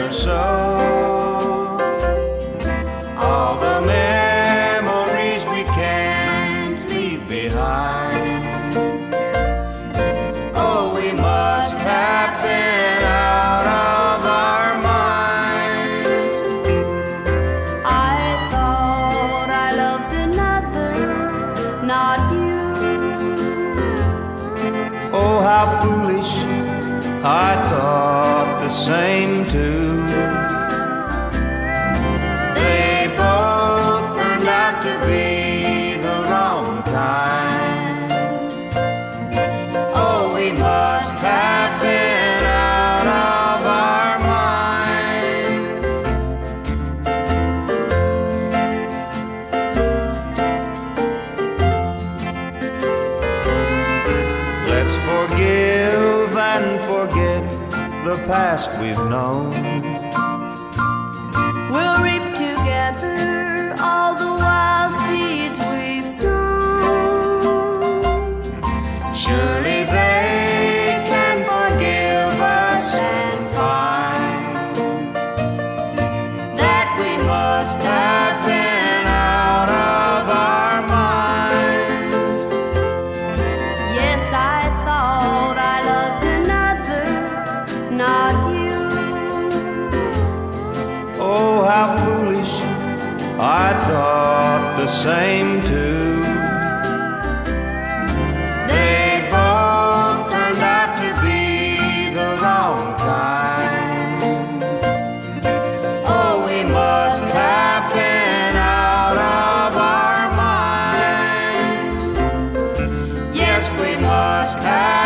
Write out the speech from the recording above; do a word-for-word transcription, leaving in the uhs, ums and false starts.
or so. All the memories we can't leave behind. Oh, we must have been out of our minds. I thought I loved another, not you. Oh, how foolish, I thought the same too. They both turned out to be the wrong kind. Oh, we must have been out of our mind. Let's forgive and forget the past we've known. We'll reap together all the wild seeds we've sown. Surely they can forgive us and find that we must have been out of our minds. Yes, I thought I loved another, not you. Oh, how foolish, I thought the same too. They both turned out to be the wrong kind. Oh, we must have been out of our minds. Yes, we must have